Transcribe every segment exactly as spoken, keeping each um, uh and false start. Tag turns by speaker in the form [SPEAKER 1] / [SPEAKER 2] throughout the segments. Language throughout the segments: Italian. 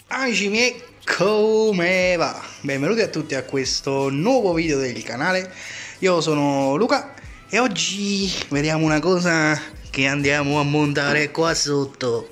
[SPEAKER 1] Amici miei, come va? Benvenuti a tutti a questo nuovo video del canale. Io sono Luca e oggi vediamo una cosa che andiamo a montare qua sotto.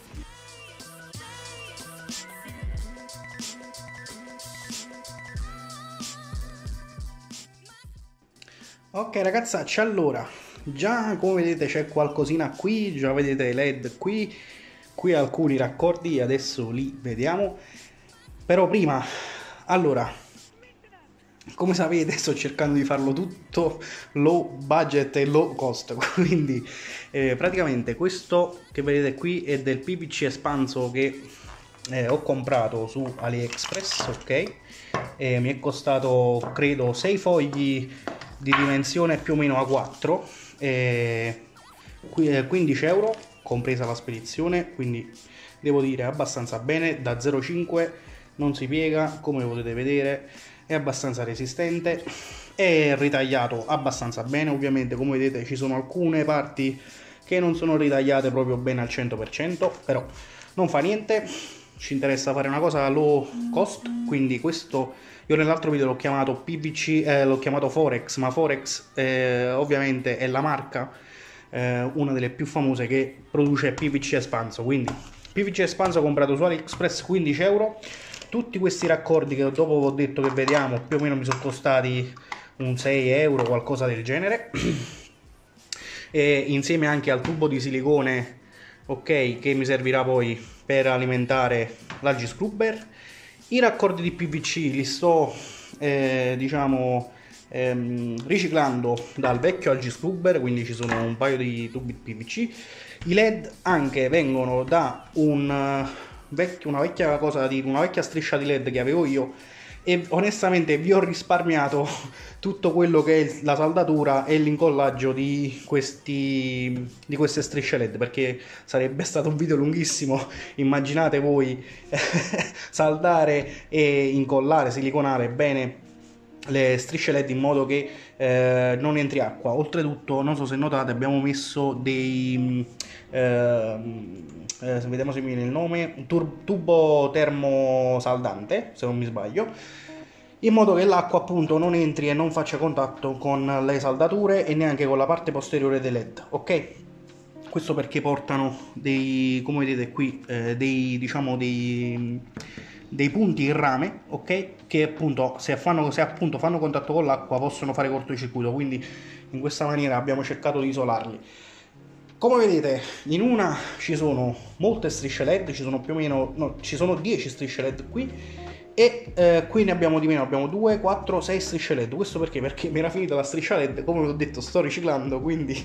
[SPEAKER 1] Ok ragazzacci, allora, già come vedete c'è qualcosina qui, già vedete i led qui, qui alcuni raccordi, adesso li vediamo. Però prima, allora, come sapete sto cercando di farlo tutto low budget e low cost, quindi eh, praticamente questo che vedete qui è del P V C espanso che eh, ho comprato su AliExpress, ok? E mi è costato credo sei fogli di dimensione più o meno A quattro, eh, quindici euro compresa la spedizione, quindi devo dire abbastanza bene, da zero virgola cinque, non si piega, come potete vedere è abbastanza resistente, è ritagliato abbastanza bene. Ovviamente come vedete ci sono alcune parti che non sono ritagliate proprio bene al cento per cento, però non fa niente, ci interessa fare una cosa low cost, quindi questo io nell'altro video l'ho chiamato P V C, eh, l'ho chiamato Forex, ma Forex eh, ovviamente è la marca, eh, una delle più famose che produce P V C espanso, quindi P V C espanso comprato su AliExpress quindici euro. Tutti questi raccordi che dopo ho detto che vediamo più o meno mi sono costati un sei euro, qualcosa del genere, e insieme anche al tubo di silicone, ok, che mi servirà poi per alimentare l'Algi Scrubber. I raccordi di P V C li sto eh, diciamo ehm, riciclando dal vecchio Algi Scrubber, quindi ci sono un paio di tubi P V C. I led anche vengono da un vecchio, una vecchia cosa di una vecchia striscia di led che avevo io, e onestamente vi ho risparmiato tutto quello che è la saldatura e l'incollaggio di questi di queste strisce led, perché sarebbe stato un video lunghissimo. Immaginate voi saldare e incollare, siliconare bene le strisce led in modo che eh, non entri acqua. Oltretutto, non so se notate, abbiamo messo dei eh, eh, vediamo se mi viene il nome, un tubo termosaldante, se non mi sbaglio, in modo che l'acqua appunto non entri e non faccia contatto con le saldature e neanche con la parte posteriore dei led, ok? Questo perché portano dei, come vedete qui, eh, dei diciamo dei dei punti in rame, ok, che appunto se fanno, se appunto fanno contatto con l'acqua possono fare cortocircuito, quindi in questa maniera abbiamo cercato di isolarli. Come vedete in una ci sono molte strisce led, ci sono più o meno, no, ci sono dieci strisce led qui, e eh, qui ne abbiamo di meno, abbiamo due, quattro, sei strisce led. Questo perché? Perché mi era finita la striscia led, come vi ho detto sto riciclando, quindi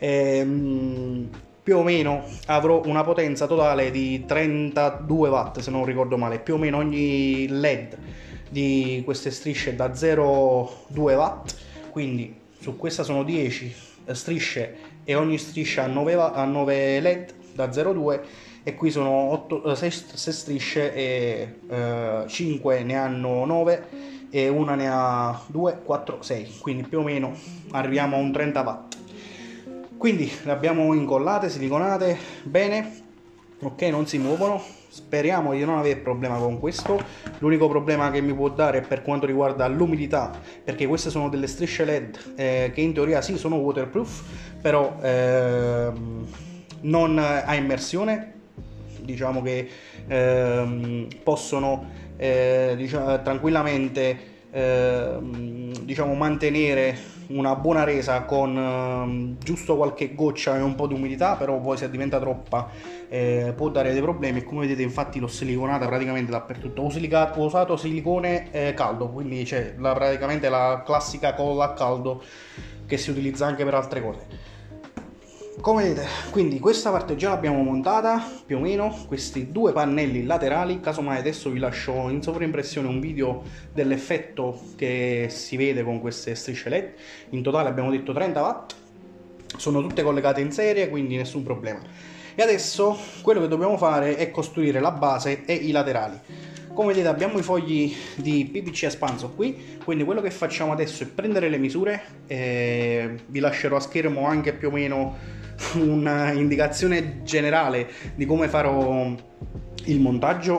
[SPEAKER 1] ehm, più o meno avrò una potenza totale di trentadue watt, se non ricordo male. Più o meno ogni led di queste strisce da zero virgola due watt, quindi su questa sono dieci strisce e ogni striscia ha nove, ha nove led da zero virgola due, e qui sono sei strisce e eh, cinque ne hanno nove e una ne ha due, quattro, sei, quindi più o meno arriviamo a un trenta watt. Quindi le abbiamo incollate, siliconate bene, ok, non si muovono. Speriamo di non avere problema con questo. L'unico problema che mi può dare è per quanto riguarda l'umidità, perché queste sono delle strisce led eh, che in teoria sì sono waterproof, però ehm, non a immersione, diciamo che ehm, possono eh, diciamo, tranquillamente ehm, diciamo mantenere una buona resa con ehm, giusto qualche goccia e un po' di umidità, però poi se diventa troppa eh, può dare dei problemi. Come vedete infatti l'ho siliconata praticamente dappertutto. Ho, silica- ho usato silicone eh, caldo, quindi c'è la, praticamente la classica colla a caldo che si utilizza anche per altre cose. Come vedete, quindi questa parte già l'abbiamo montata più o meno, questi due pannelli laterali. Casomai adesso vi lascio in sovraimpressione un video dell'effetto che si vede con queste strisce led. In totale abbiamo detto trenta watt, sono tutte collegate in serie, quindi nessun problema. E adesso quello che dobbiamo fare è costruire la base e i laterali. Come vedete abbiamo i fogli di P V C espanso qui, quindi quello che facciamo adesso è prendere le misure, e vi lascerò a schermo anche più o meno un'indicazione generale di come farò il montaggio,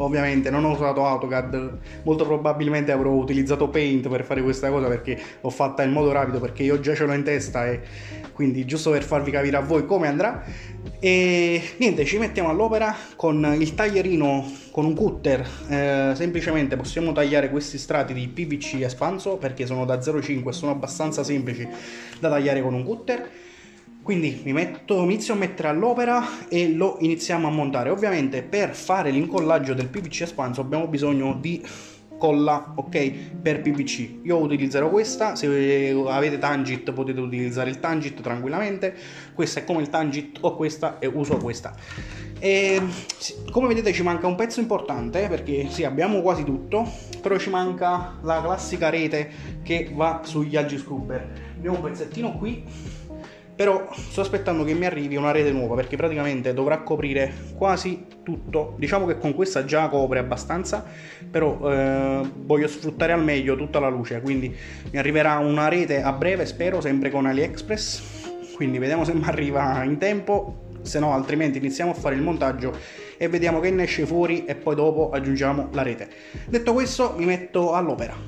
[SPEAKER 1] ovviamente non ho usato AutoCAD, molto probabilmente avrò utilizzato Paint per fare questa cosa, perché l'ho fatta in modo rapido, perché io già ce l'ho in testa, e quindi giusto per farvi capire a voi come andrà. E niente, ci mettiamo all'opera con il taglierino, con un cutter. Eh, semplicemente possiamo tagliare questi strati di P V C espanso, perché sono da zero virgola cinque e sono abbastanza semplici da tagliare con un cutter. Quindi mi metto, inizio a mettere all'opera e lo iniziamo a montare. Ovviamente per fare l'incollaggio del P V C espanso abbiamo bisogno di colla, ok, per P V C. Io utilizzerò questa, se avete Tangit potete utilizzare il Tangit tranquillamente. Questa è come il Tangit, ho questa e uso questa. E come vedete ci manca un pezzo importante, perché sì, abbiamo quasi tutto, però ci manca la classica rete che va sugli algi scrubber. Abbiamo un pezzettino qui, però sto aspettando che mi arrivi una rete nuova, perché praticamente dovrà coprire quasi tutto. Diciamo che con questa già copre abbastanza, però eh, voglio sfruttare al meglio tutta la luce, quindi mi arriverà una rete a breve, spero, sempre con AliExpress, quindi vediamo se mi arriva in tempo, se no altrimenti iniziamo a fare il montaggio e vediamo che ne esce fuori e poi dopo aggiungiamo la rete. Detto questo mi metto all'opera.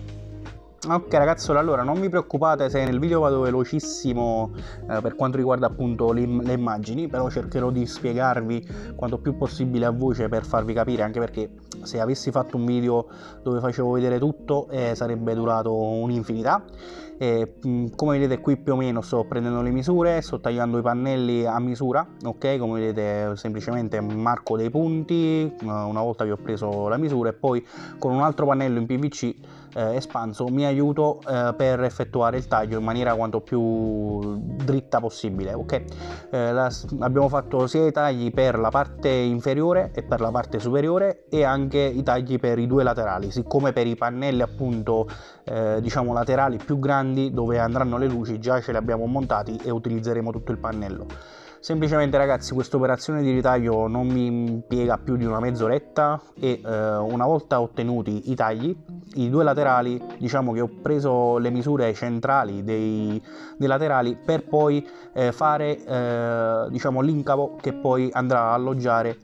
[SPEAKER 1] Ok ragazzoli, allora non vi preoccupate se nel video vado velocissimo eh, per quanto riguarda appunto le, le immagini, però cercherò di spiegarvi quanto più possibile a voce per farvi capire, anche perché se avessi fatto un video dove facevo vedere tutto eh, sarebbe durato un'infinità. E, come vedete qui più o meno sto prendendo le misure, sto tagliando i pannelli a misura, ok, come vedete semplicemente marco dei punti una volta che ho preso la misura, e poi con un altro pannello in P V C eh, espanso mi aiuto eh, per effettuare il taglio in maniera quanto più dritta possibile, ok. Eh, la, abbiamo fatto sia i tagli per la parte inferiore e per la parte superiore, e anche i tagli per i due laterali, siccome per i pannelli appunto eh, diciamo laterali più grandi dove andranno le luci già ce li abbiamo montati e utilizzeremo tutto il pannello. Semplicemente ragazzi, questa operazione di ritaglio non mi impiega più di una mezz'oretta, e eh, una volta ottenuti i tagli, i due laterali, diciamo che ho preso le misure centrali dei, dei laterali per poi eh, fare eh, diciamo l'incavo che poi andrà a alloggiare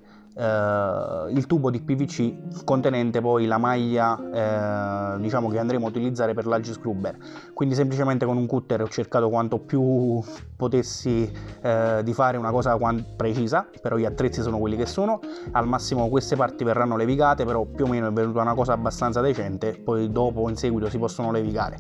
[SPEAKER 1] Uh, il tubo di P V C contenente poi la maglia uh, diciamo che andremo a utilizzare per l'algi scrubber. Quindi semplicemente con un cutter ho cercato quanto più potessi uh, di fare una cosa precisa, però gli attrezzi sono quelli che sono. Al massimo queste parti verranno levigate, però più o meno è venuta una cosa abbastanza decente, poi dopo in seguito si possono levigare.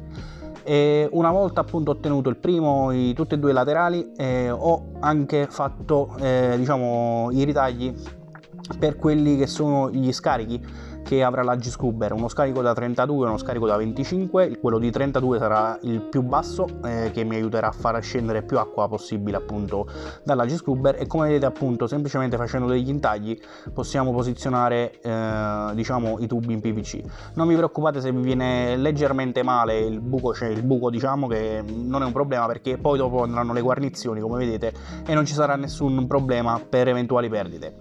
[SPEAKER 1] E una volta appunto ottenuto il primo, i, tutti e due i laterali, eh, ho anche fatto eh, diciamo i ritagli per quelli che sono gli scarichi che avrà l'Algi Scrubber, uno scarico da trentadue e uno scarico da venticinque. Quello di trentadue sarà il più basso, eh, che mi aiuterà a far scendere più acqua possibile appunto dall'Algi Scrubber, e come vedete appunto semplicemente facendo degli intagli possiamo posizionare eh, diciamo i tubi in P V C. Non vi preoccupate se vi viene leggermente male il buco, c'è il buco diciamo che non è un problema, perché poi dopo andranno le guarnizioni come vedete e non ci sarà nessun problema per eventuali perdite.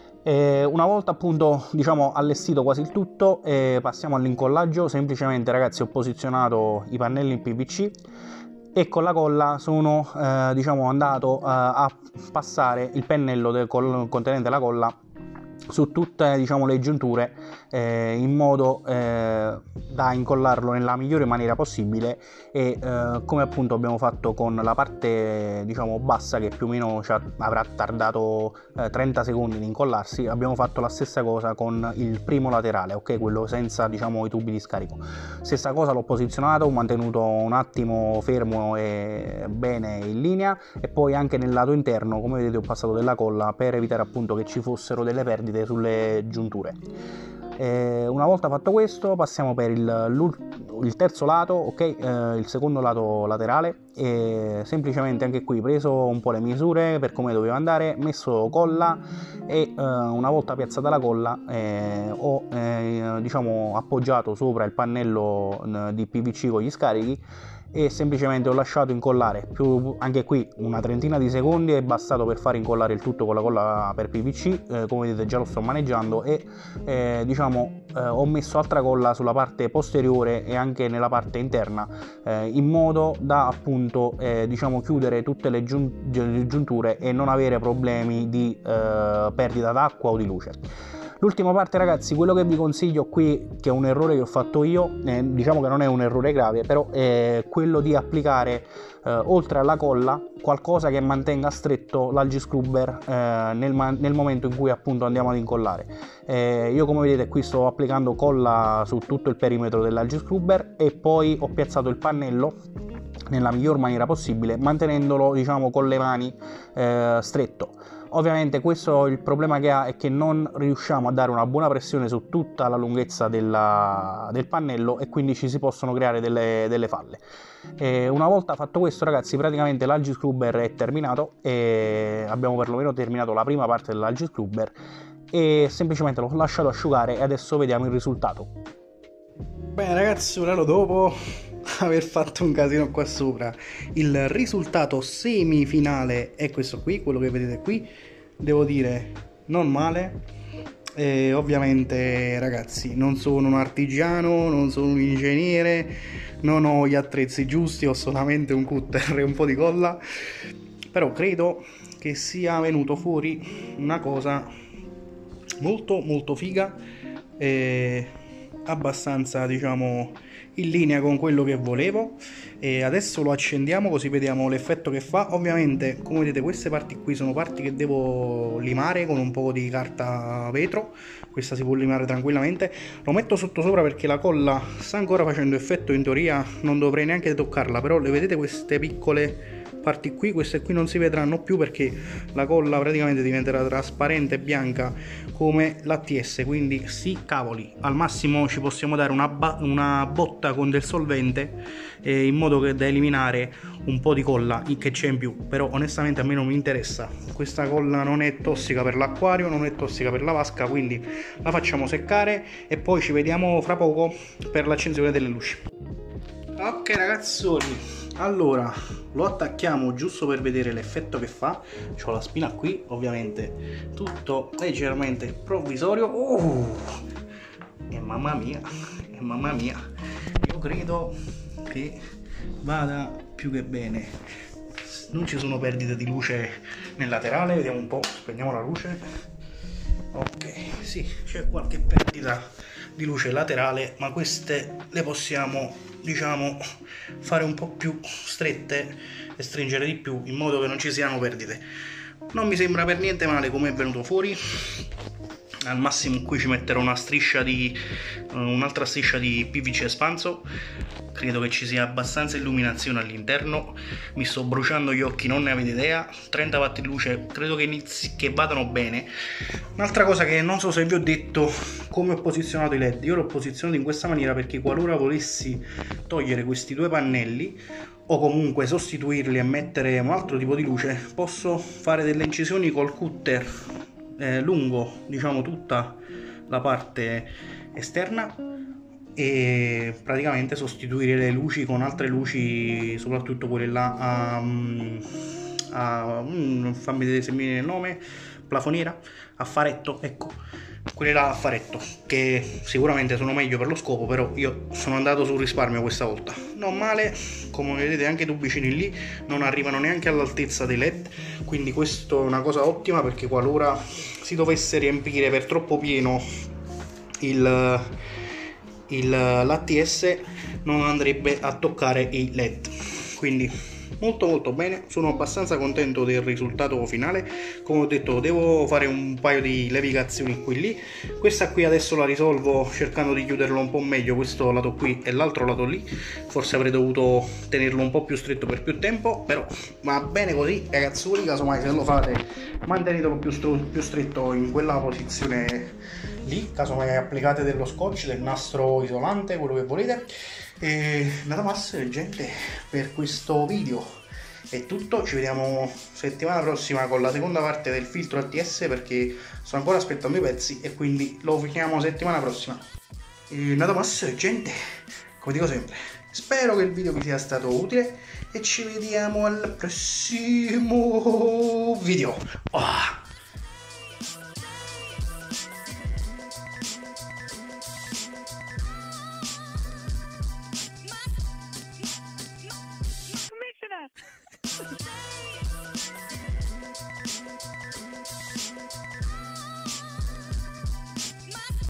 [SPEAKER 1] E una volta appunto diciamo allestito quasi il tutto, eh, passiamo all'incollaggio. Semplicemente ragazzi ho posizionato i pannelli in P V C e con la colla sono eh, diciamo andato eh, a passare il pennello del contenente la colla su tutte diciamo le giunture eh, in modo eh, da incollarlo nella migliore maniera possibile, e eh, come appunto abbiamo fatto con la parte diciamo bassa, che più o meno avrà tardato eh, trenta secondi in incollarsi, abbiamo fatto la stessa cosa con il primo laterale, ok, quello senza diciamo i tubi di scarico. Stessa cosa, l'ho posizionato, ho mantenuto un attimo fermo e bene in linea, e poi anche nel lato interno come vedete ho passato della colla per evitare appunto che ci fossero delle perdite sulle giunture. E una volta fatto questo passiamo per il, il terzo lato, ok, eh, il secondo lato laterale, e semplicemente anche qui preso un po' le misure per come doveva andare, messo colla, e eh, una volta piazzata la colla eh, ho eh, diciamo appoggiato sopra il pannello eh, di P V C con gli scarichi, e semplicemente ho lasciato incollare più, anche qui una trentina di secondi è bastato per far incollare il tutto con la colla per P V C. Eh, come vedete già lo sto maneggiando, e eh, diciamo eh, ho messo altra colla sulla parte posteriore e anche nella parte interna eh, in modo da appunto eh, diciamo chiudere tutte le, giun le giunture e non avere problemi di eh, perdita d'acqua o di luce. L'ultima parte, ragazzi, quello che vi consiglio qui, che è un errore che ho fatto io, eh, diciamo che non è un errore grave, però è quello di applicare eh, oltre alla colla qualcosa che mantenga stretto l'algiscrubber eh, nel, nel momento in cui appunto andiamo ad incollare. Eh, io, come vedete, qui sto applicando colla su tutto il perimetro dell'algiscrubber e poi ho piazzato il pannello nella miglior maniera possibile, mantenendolo, diciamo, con le mani eh, stretto. Ovviamente questo, il problema che ha è che non riusciamo a dare una buona pressione su tutta la lunghezza della, del pannello, e quindi ci si possono creare delle, delle falle. E una volta fatto questo, ragazzi, praticamente l'algiscrubber è terminato e abbiamo perlomeno terminato la prima parte dell'algiscrubber, e semplicemente l'ho lasciato asciugare e adesso vediamo il risultato. Bene, ragazzi, un anno dopo aver fatto un casino qua sopra, il risultato semifinale è questo qui, quello che vedete qui. Devo dire, non male. E ovviamente, ragazzi, non sono un artigiano, non sono un ingegnere, non ho gli attrezzi giusti, ho solamente un cutter e un po' di colla, però credo che sia venuto fuori una cosa molto molto figa e abbastanza, diciamo, in linea con quello che volevo. E adesso lo accendiamo così vediamo l'effetto che fa. Ovviamente, come vedete, queste parti qui sono parti che devo limare con un po' di carta vetro. Questa si può limare tranquillamente. Lo metto sotto sopra perché la colla sta ancora facendo effetto, in teoria non dovrei neanche toccarla, però le vedete queste piccole parti qui, queste qui non si vedranno più perché la colla praticamente diventerà trasparente e bianca come l'A T S, quindi sì, cavoli, al massimo ci possiamo dare una, una botta con del solvente eh, in modo che da eliminare un po' di colla che c'è in più, però onestamente a me non mi interessa, questa colla non è tossica per l'acquario, non è tossica per la vasca, quindi la facciamo seccare e poi ci vediamo fra poco per l'accensione delle luci. Ok, ragazzoni, allora lo attacchiamo giusto per vedere l'effetto che fa. C'ho la spina qui, ovviamente tutto leggermente provvisorio. Oh! E mamma mia, e mamma mia, io credo che vada più che bene. Non ci sono perdite di luce nel laterale, vediamo un po', spegniamo la luce. Ok, sì, c'è qualche perdita di luce laterale, ma queste le possiamo, diciamo, fare un po' più strette e stringere di più in modo che non ci siano perdite. Non mi sembra per niente male come è venuto fuori. Al massimo qui ci metterò una striscia di uh, un'altra striscia di P V C espanso. Credo che ci sia abbastanza illuminazione all'interno. Mi sto bruciando gli occhi, non ne avete idea. trenta watt di luce credo che inizi che vadano bene. Un'altra cosa che non so se vi ho detto, come ho posizionato i led. Io l'ho posizionato in questa maniera perché qualora volessi togliere questi due pannelli o comunque sostituirli e mettere un altro tipo di luce, posso fare delle incisioni col cutter eh, lungo, diciamo, tutta la parte esterna e praticamente sostituire le luci con altre luci, soprattutto quelle là a, a um, fammi vedere se mi viene il nome, plafoniera a faretto, ecco, quelle là a faretto, che sicuramente sono meglio per lo scopo, però io sono andato sul risparmio questa volta. Non male, come vedete anche i tubicini lì non arrivano neanche all'altezza dei led, quindi questo è una cosa ottima, perché qualora si dovesse riempire per troppo pieno il, il l'A T S non andrebbe a toccare i led, quindi molto molto bene. Sono abbastanza contento del risultato finale. Come ho detto, devo fare un paio di levigazioni qui lì. Questa qui adesso la risolvo cercando di chiuderlo un po' meglio, questo lato qui e l'altro lato lì. Forse avrei dovuto tenerlo un po' più stretto per più tempo, però va bene così, ragazzoni. Casomai se lo fate, mantenetelo più, più stretto in quella posizione lì, casomai applicate dello scotch, del nastro isolante, quello che volete. E nada más, gente, per questo video è tutto. Ci vediamo settimana prossima con la seconda parte del filtro A T S, perché sto ancora aspettando i pezzi e quindi lo finiamo settimana prossima. E nada más, gente, come dico sempre, spero che il video vi sia stato utile e ci vediamo al prossimo video. Oh.